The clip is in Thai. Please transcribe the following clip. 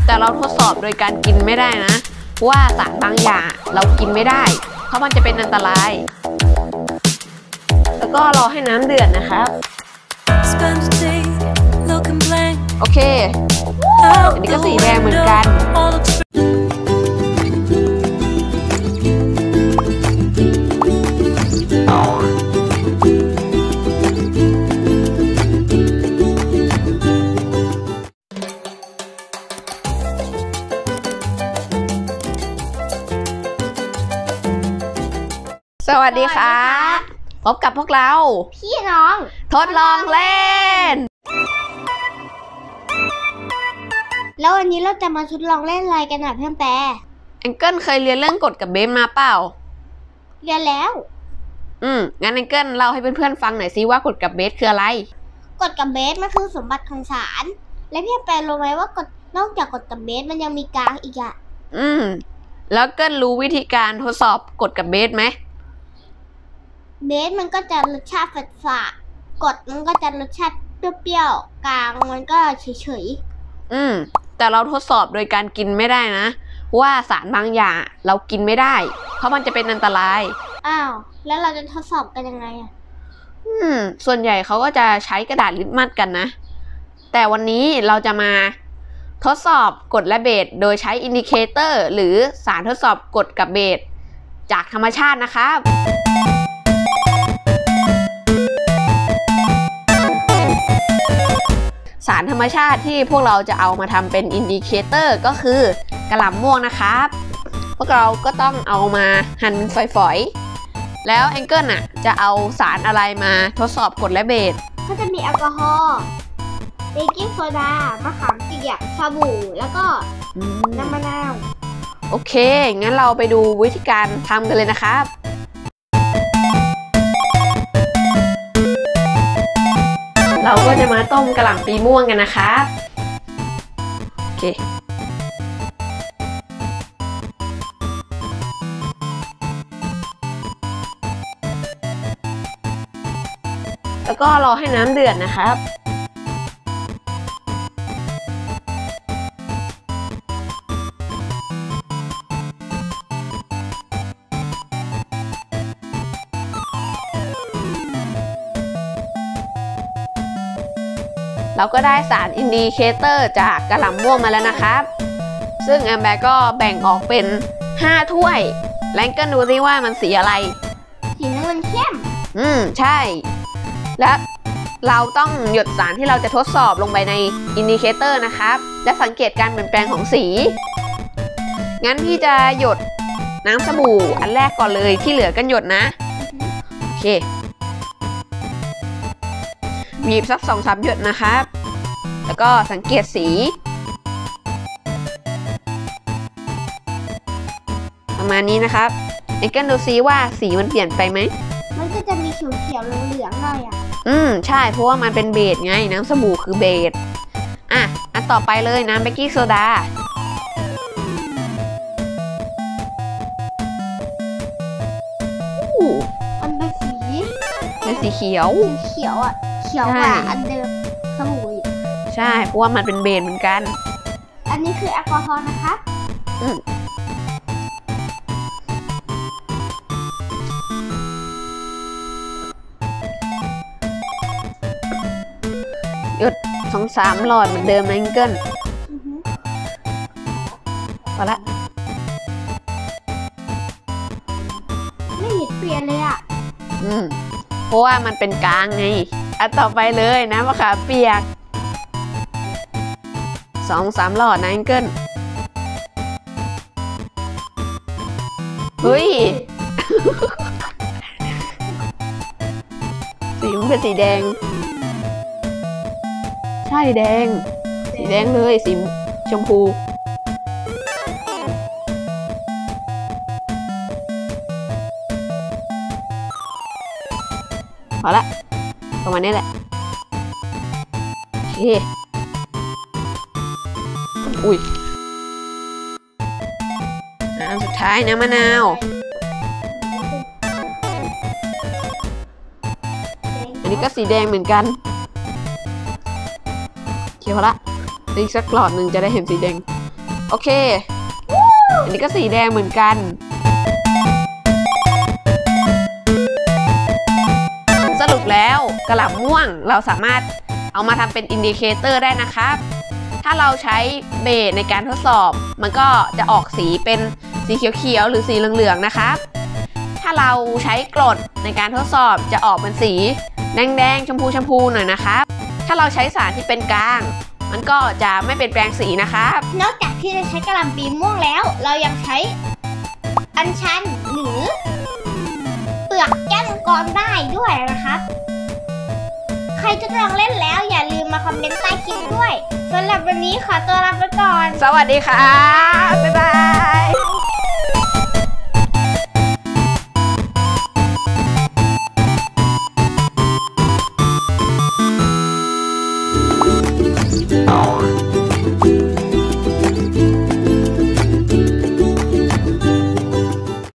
แต่เราทดสอบโดยการกินไม่ได้นะว่าสารบางอย่างเรากินไม่ได้เพราะมันจะเป็นอันตรายแล้วก็รอให้น้ำเดือดนะครับโอเคอันนี้ก็สีแดงเหมือนกันสวัสดีครับพบกับพวกเราพี่น้องทดลองเล่นแล้ววันนี้เราจะมาทดลองเล่นอะไรกันนะเพื่อนแปรแองเกิลเคยเรียนเรื่องกฎกับเบสมาเปล่าเรียนแล้วงั้นแองเกิลเล่าให้เพื่อนๆฟังหน่อยซิว่ากฎกับเบสคืออะไรกฎกับเบสมันคือสมบัติของสารและพี่แปรรู้ไหมว่ากฎนอกจากกฎกับเบสมันยังมีกลางอีกอ่ะแล้วเกิลรู้วิธีการทดสอบกฎกับเบสไหมเบสมันก็จะรสชาติฝาดๆกดมันก็จะรสชาติเปรี้ยวๆกลางมันก็เฉยๆแต่เราทดสอบโดยการกินไม่ได้นะว่าสารบางอย่างเรากินไม่ได้เพราะมันจะเป็นอันตรายอ้าวแล้วเราจะทดสอบกันยังไงอ่ะส่วนใหญ่เขาก็จะใช้กระดาษลิตมัสกันนะแต่วันนี้เราจะมาทดสอบกฎและเบสโดยใช้อินดิเคเตอร์หรือสารทดสอบกฎกับเบสจากธรรมชาตินะครับสารธรรมชาติที่พวกเราจะเอามาทำเป็นอินดิเคเตอร์ก็คือกระหล่ำม่วงนะครับพวกเราก็ต้องเอามาหั่นเป็นฝอยๆแล้วแองเกิลจะเอาสารอะไรมาทดสอบกฎและเบสก็จะมีแอลกอฮอล์เบกกิ้งโซดามะขามเปียกสบู่แล้วก็น้ำมะนาวโอเคงั้นเราไปดูวิธีการทำกันเลยนะครับเราก็จะมาต้มกะหล่ำปีม่วงกันนะครับโอเคแล้วก็รอให้น้ำเดือดนะครับเราก็ได้สารอินดิเคเตอร์จากกะหล่ำม่วงมาแล้วนะครับซึ่งแอมแบร์ก็แบ่งออกเป็น5ถ้วยแองเกิลดูซิว่ามันสีอะไรสีน้ำเงินเข้มใช่และเราต้องหยดสารที่เราจะทดสอบลงไปในอินดิเคเตอร์นะครับและสังเกตการเปลี่ยนแปลงของสีงั้นพี่จะหยดน้ำสบู่อันแรกก่อนเลยที่เหลือกันหยดนะโอเคบีบสัก 2-3 หยดนะครับแล้วก็สังเกตสีประมาณนี้นะครับแองเกิลดูซิว่าสีมันเปลี่ยนไปไหมมันก็จะมีเขียวๆเหลืองๆหน่อยใช่เพราะว่ามันเป็นเบสไงน้ำสบู่คือเบสอันต่อไปเลยน้ำเบกกิ้งโซดามันเป็นสีเขียวเขียวเขียวกว่าอันเดิมสบู่ใช่เพราะว่ามันเป็นเบสเหมือนกันอันนี้คือแอลกอฮอล์นะคะหยด 2-3 หลอดเหมือนเดิมนะแองเกิลพอละไม่เห็นเปลี่ยนเลยเพราะว่ามันเป็นกลางไงอันต่อไปเลยน้ำมะขามเปียก 2-3 หลอดนะแองเกิลเฮ้ย สีมันเป็นสีแดงใช่แดงสีแดงเลยสีชมพูพอละประมาณนี้แหละโอเคอุ้ยน้ำสุดท้ายน้ำมะนาวอันนี้ก็สีแดงเหมือนกันโอเคพอละอีกสักหลอดหนึ่งจะได้เห็นสีแดงโอเค อันนี้ก็สีแดงเหมือนกัน สรุปแล้วกระหล่ำม่วงเราสามารถเอามาทำเป็นอินดิเคเตอร์ได้นะครับ ถ้าเราใช้เบสในการทดสอบมันก็จะออกสีเป็นสีเขียวๆหรือสีเหลืองๆนะครับ ถ้าเราใช้กรดในการทดสอบจะออกเป็นสีแดงๆชมพูหน่อยนะครับ ถ้าเราใช้สารที่เป็นกลางมันก็จะไม่เปลี่ยนแปลงสีนะครับนอกจากที่จะใช้กะหล่ำปีม่วงแล้วเรายังใช้อัญชันหรือเปลือกแก้วมังกรได้ด้วยนะครับใครจะลองเล่นแล้วอย่าลืมมาคอมเมนต์ใต้คลิปด้วยสำหรับวันนี้ขอตัวลาไปก่อนสวัสดีค่ะบ๊ายบาย